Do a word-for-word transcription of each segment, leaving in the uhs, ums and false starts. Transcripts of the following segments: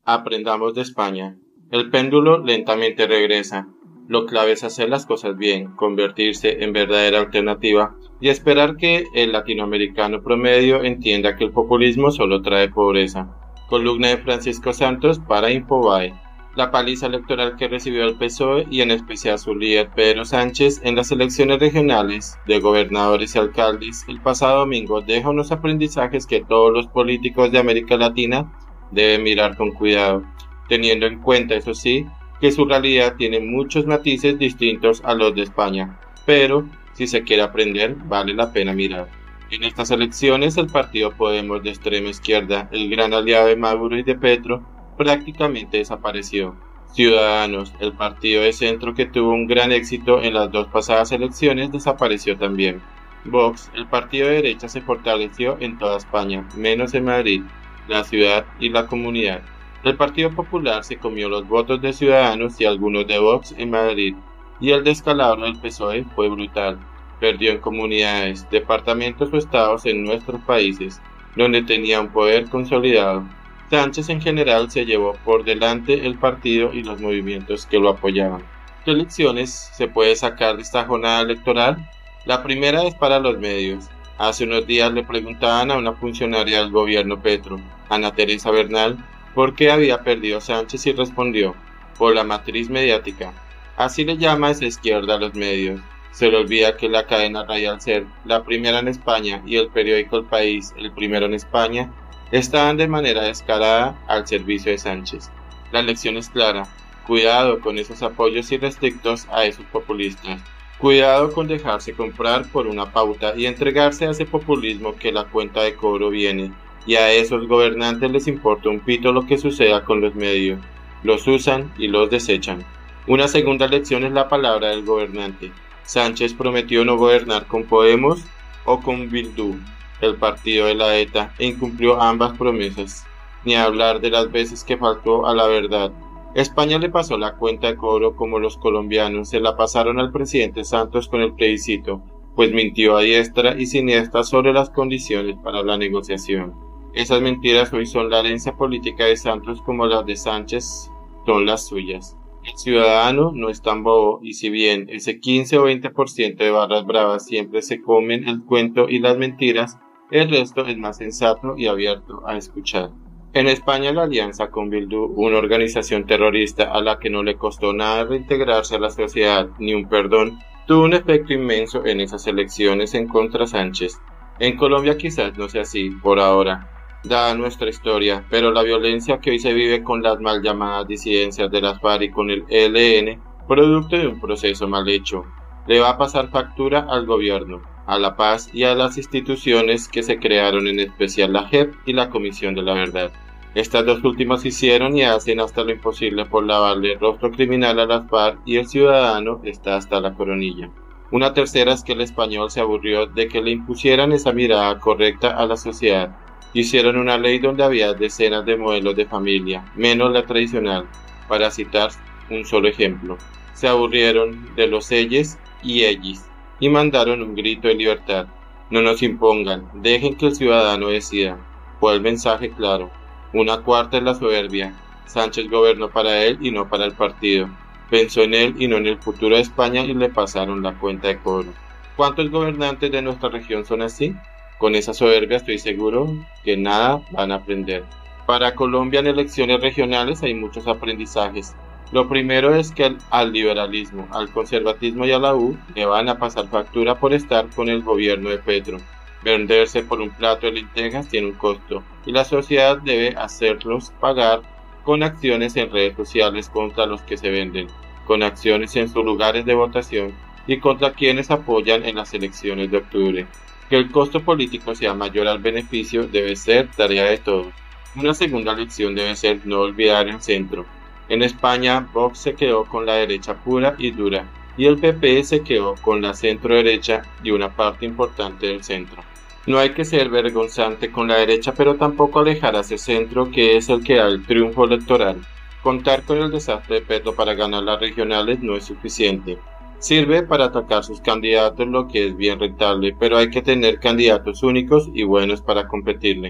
Aprendamos de España. El péndulo lentamente regresa. Lo clave es hacer las cosas bien, convertirse en verdadera alternativa y esperar que el latinoamericano promedio entienda que el populismo solo trae pobreza. Columna de Francisco Santos para Infobae. La paliza electoral que recibió el P S O E y en especial su líder Pedro Sánchez en las elecciones regionales de gobernadores y alcaldes el pasado domingo deja unos aprendizajes que todos los políticos de América Latina deben mirar con cuidado, teniendo en cuenta, eso sí, que su realidad tiene muchos matices distintos a los de España, pero si se quiere aprender vale la pena mirar. En estas elecciones el partido Podemos de extrema izquierda, el gran aliado de Maduro y de Petro, prácticamente desapareció. Ciudadanos, el partido de centro que tuvo un gran éxito en las dos pasadas elecciones, desapareció también. Vox, el partido de derecha, se fortaleció en toda España, menos en Madrid, la ciudad y la comunidad. El Partido Popular se comió los votos de Ciudadanos y algunos de Vox en Madrid, y el descalabro del P S O E fue brutal. Perdió en comunidades, departamentos o estados en nuestros países, donde tenía un poder consolidado. Sánchez en general se llevó por delante el partido y los movimientos que lo apoyaban. ¿Qué lecciones se puede sacar de esta jornada electoral? La primera es para los medios. Hace unos días le preguntaban a una funcionaria del gobierno Petro, Ana Teresa Bernal, por qué había perdido Sánchez y respondió, por la matriz mediática. Así le llama esa izquierda a los medios. Se le olvida que la cadena Radial Ser, la primera en España, y el periódico El País, el primero en España, estaban de manera descarada al servicio de Sánchez. La lección es clara, cuidado con esos apoyos irrestrictos a esos populistas, cuidado con dejarse comprar por una pauta y entregarse a ese populismo que la cuenta de cobro viene, y a esos gobernantes les importa un pito lo que suceda con los medios, los usan y los desechan. Una segunda lección es la palabra del gobernante. Sánchez prometió no gobernar con Podemos o con Bildu, el partido de la ETA, e incumplió ambas promesas, ni hablar de las veces que faltó a la verdad. España le pasó la cuenta de cobro como los colombianos se la pasaron al presidente Santos con el plebiscito, pues mintió a diestra y siniestra sobre las condiciones para la negociación. Esas mentiras hoy son la herencia política de Santos como las de Sánchez son las suyas. El ciudadano no es tan bobo y si bien ese quince o veinte por ciento de barras bravas siempre se comen el cuento y las mentiras, el resto es más sensato y abierto a escuchar. En España la alianza con Bildu, una organización terrorista a la que no le costó nada reintegrarse a la sociedad ni un perdón, tuvo un efecto inmenso en esas elecciones en contra Sánchez. En Colombia quizás no sea así, por ahora, dada nuestra historia, pero la violencia que hoy se vive con las mal llamadas disidencias de las FARC y con el E L N, producto de un proceso mal hecho, le va a pasar factura al gobierno, a la paz y a las instituciones que se crearon, en especial la J E P y la Comisión de la Verdad. Estas dos últimas hicieron y hacen hasta lo imposible por lavarle el rostro criminal a las FARC y el ciudadano está hasta la coronilla. Una tercera es que el español se aburrió de que le impusieran esa mirada correcta a la sociedad. Hicieron una ley donde había decenas de modelos de familia, menos la tradicional, para citar un solo ejemplo. Se aburrieron de los ellos y ellis y mandaron un grito de libertad. No nos impongan, dejen que el ciudadano decida. Fue el mensaje claro. Una cuarta es la soberbia. Sánchez gobernó para él y no para el partido. Pensó en él y no en el futuro de España y le pasaron la cuenta de cobro. ¿Cuántos gobernantes de nuestra región son así? Con esa soberbia estoy seguro que nada van a aprender. Para Colombia en elecciones regionales hay muchos aprendizajes. Lo primero es que al, al liberalismo, al conservatismo y a la U le van a pasar factura por estar con el gobierno de Petro. Venderse por un plato de lentejas tiene un costo y la sociedad debe hacerlos pagar con acciones en redes sociales contra los que se venden, con acciones en sus lugares de votación y contra quienes apoyan en las elecciones de octubre. Que el costo político sea mayor al beneficio debe ser tarea de todos. Una segunda lección debe ser no olvidar el centro. En España, Vox se quedó con la derecha pura y dura, y el P P se quedó con la centro-derecha y una parte importante del centro. No hay que ser vergonzante con la derecha, pero tampoco alejar a ese centro que es el que da el triunfo electoral. Contar con el desastre de Petro para ganar las regionales no es suficiente. Sirve para atacar sus candidatos, lo que es bien rentable, pero hay que tener candidatos únicos y buenos para competirle.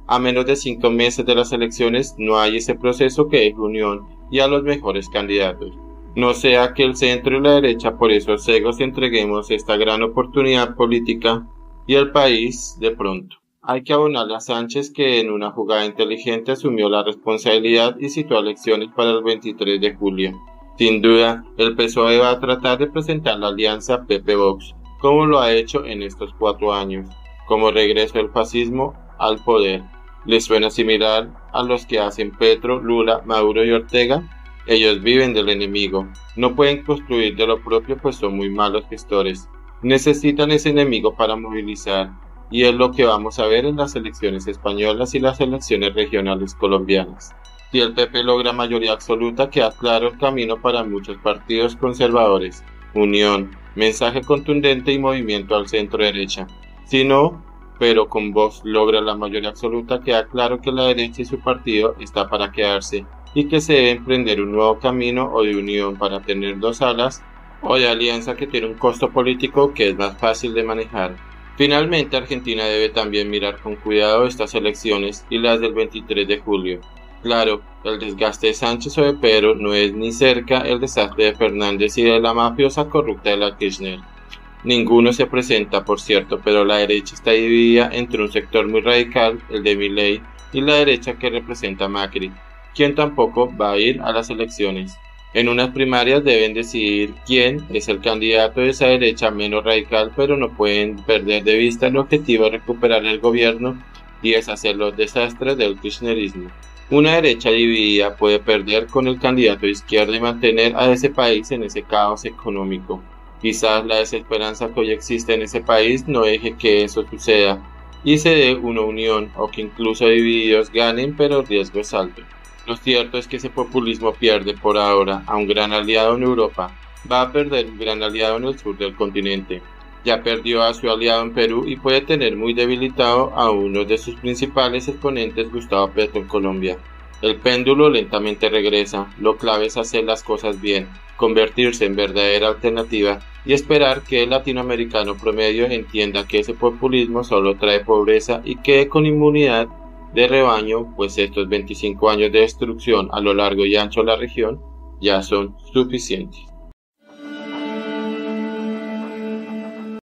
A menos de cinco meses de las elecciones no hay ese proceso que deje unión y a los mejores candidatos. No sea que el centro y la derecha por esos cegos entreguemos esta gran oportunidad política y el país de pronto. Hay que abonarle a Sánchez, que en una jugada inteligente asumió la responsabilidad y citó elecciones para el veintitrés de julio. Sin duda, el P S O E va a tratar de presentar la alianza P P-Vox, como lo ha hecho en estos cuatro años, como regreso del fascismo al poder. ¿Les suena similar a los que hacen Petro, Lula, Maduro y Ortega? Ellos viven del enemigo, no pueden construir de lo propio pues son muy malos gestores. Necesitan ese enemigo para movilizar, y es lo que vamos a ver en las elecciones españolas y las elecciones regionales colombianas. Si el P P logra mayoría absoluta, queda claro el camino para muchos partidos conservadores: unión, mensaje contundente y movimiento al centro derecha. Si no, pero con Vox logra la mayoría absoluta, queda claro que la derecha y su partido está para quedarse y que se debe emprender un nuevo camino o de unión para tener dos alas, o de alianza que tiene un costo político que es más fácil de manejar. Finalmente, Argentina debe también mirar con cuidado estas elecciones y las del veintitrés de julio. Claro, el desgaste de Sánchez o de Pedro no es ni cerca el desastre de Fernández y de la mafiosa corrupta de la Kirchner. Ninguno se presenta, por cierto, pero la derecha está dividida entre un sector muy radical, el de Milei, y la derecha que representa a Macri, quien tampoco va a ir a las elecciones. En unas primarias deben decidir quién es el candidato de esa derecha menos radical, pero no pueden perder de vista el objetivo de recuperar el gobierno y deshacer los desastres del kirchnerismo. Una derecha dividida puede perder con el candidato de izquierda y mantener a ese país en ese caos económico. Quizás la desesperanza que hoy existe en ese país no deje que eso suceda y se dé una unión, o que incluso divididos ganen, pero el riesgo es alto. Lo cierto es que ese populismo pierde por ahora a un gran aliado en Europa, va a perder un gran aliado en el sur del continente, ya perdió a su aliado en Perú y puede tener muy debilitado a uno de sus principales exponentes, Gustavo Petro, en Colombia. El péndulo lentamente regresa, lo clave es hacer las cosas bien, convertirse en verdadera alternativa y esperar que el latinoamericano promedio entienda que ese populismo solo trae pobreza y quede con inmunidad de rebaño, pues estos veinticinco años de destrucción a lo largo y ancho de la región ya son suficientes.